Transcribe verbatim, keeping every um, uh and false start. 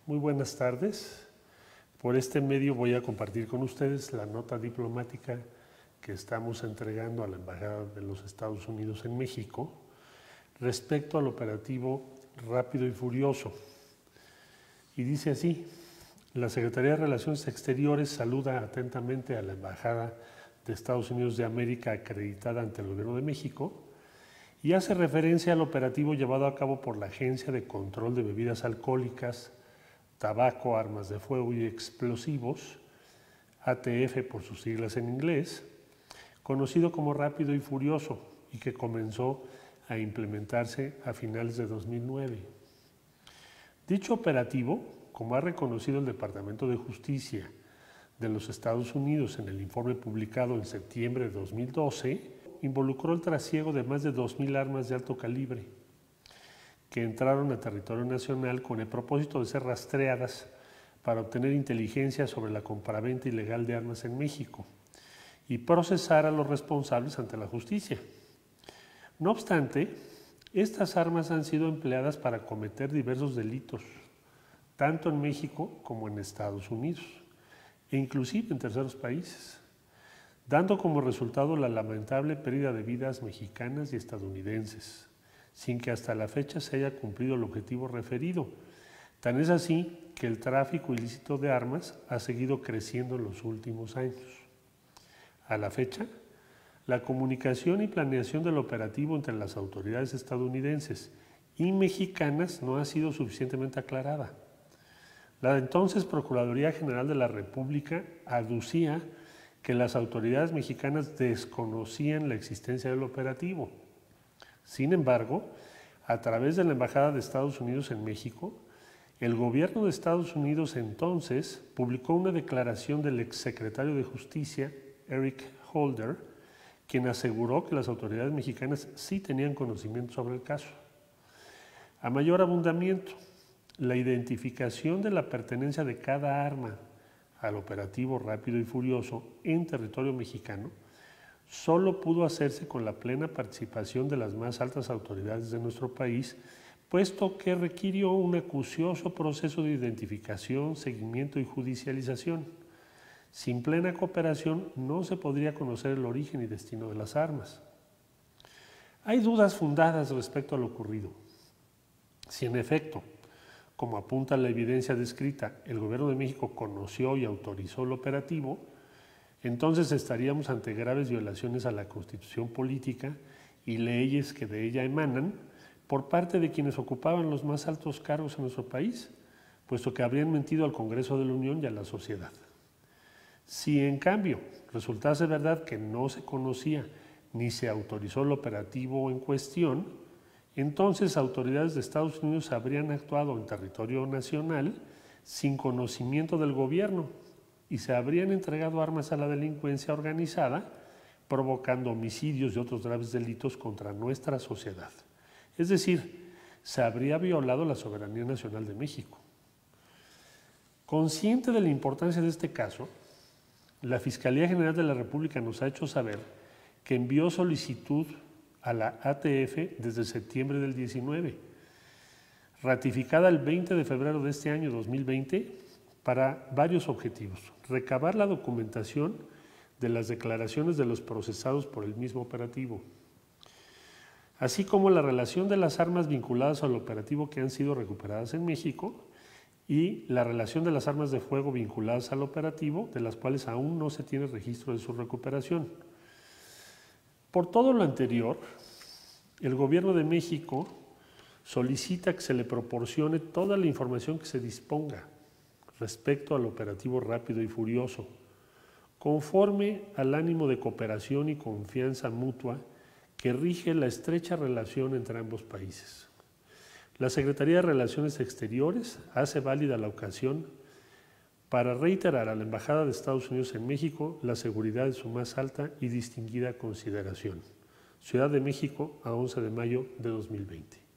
Muy buenas tardes. Por este medio voy a compartir con ustedes la nota diplomática que estamos entregando a la Embajada de los Estados Unidos en México respecto al operativo Rápido y Furioso. Y dice así: la Secretaría de Relaciones Exteriores saluda atentamente a la Embajada de Estados Unidos de América acreditada ante el Gobierno de México y hace referencia al operativo llevado a cabo por la Agencia de Control de Bebidas Alcohólicas, Tabaco, Armas de Fuego y Explosivos, A T F por sus siglas en inglés, conocido como Rápido y Furioso, y que comenzó a implementarse a finales de dos mil nueve. Dicho operativo, como ha reconocido el Departamento de Justicia de los Estados Unidos en el informe publicado en septiembre de dos mil doce, involucró el trasiego de más de dos mil armas de alto calibre que entraron a territorio nacional con el propósito de ser rastreadas para obtener inteligencia sobre la compraventa ilegal de armas en México y procesar a los responsables ante la justicia. No obstante, estas armas han sido empleadas para cometer diversos delitos, tanto en México como en Estados Unidos, e inclusive en terceros países, dando como resultado la lamentable pérdida de vidas mexicanas y estadounidenses, sin que hasta la fecha se haya cumplido el objetivo referido. Tan es así que el tráfico ilícito de armas ha seguido creciendo en los últimos años. A la fecha, la comunicación y planeación del operativo entre las autoridades estadounidenses y mexicanas no ha sido suficientemente aclarada. La entonces Procuraduría General de la República aducía que las autoridades mexicanas desconocían la existencia del operativo. Sin embargo, a través de la Embajada de Estados Unidos en México, el gobierno de Estados Unidos entonces publicó una declaración del exsecretario de Justicia, Eric Holder, quien aseguró que las autoridades mexicanas sí tenían conocimiento sobre el caso. A mayor abundamiento, la identificación de la pertenencia de cada arma al operativo Rápido y Furioso en territorio mexicano solo pudo hacerse con la plena participación de las más altas autoridades de nuestro país, puesto que requirió un acucioso proceso de identificación, seguimiento y judicialización. Sin plena cooperación no se podría conocer el origen y destino de las armas. Hay dudas fundadas respecto a lo ocurrido. Si en efecto, como apunta la evidencia descrita, el Gobierno de México conoció y autorizó el operativo, entonces estaríamos ante graves violaciones a la Constitución política y leyes que de ella emanan por parte de quienes ocupaban los más altos cargos en nuestro país, puesto que habrían mentido al Congreso de la Unión y a la sociedad. Si en cambio resultase verdad que no se conocía ni se autorizó el operativo en cuestión, entonces autoridades de Estados Unidos habrían actuado en territorio nacional sin conocimiento del gobierno y se habrían entregado armas a la delincuencia organizada, provocando homicidios y otros graves delitos contra nuestra sociedad. Es decir, se habría violado la soberanía nacional de México. Consciente de la importancia de este caso, la Fiscalía General de la República nos ha hecho saber que envió solicitud a la A T F desde septiembre del diecinueve, ratificada el veinte de febrero de este año dos mil veinte, para varios objetivos: recabar la documentación de las declaraciones de los procesados por el mismo operativo, así como la relación de las armas vinculadas al operativo que han sido recuperadas en México y la relación de las armas de fuego vinculadas al operativo, de las cuales aún no se tiene registro de su recuperación. Por todo lo anterior, el Gobierno de México solicita que se le proporcione toda la información que se disponga respecto al operativo Rápido y Furioso, conforme al ánimo de cooperación y confianza mutua que rige la estrecha relación entre ambos países. La Secretaría de Relaciones Exteriores hace válida la ocasión para reiterar a la Embajada de Estados Unidos en México la seguridad de su más alta y distinguida consideración. Ciudad de México, a once de mayo de dos mil veinte.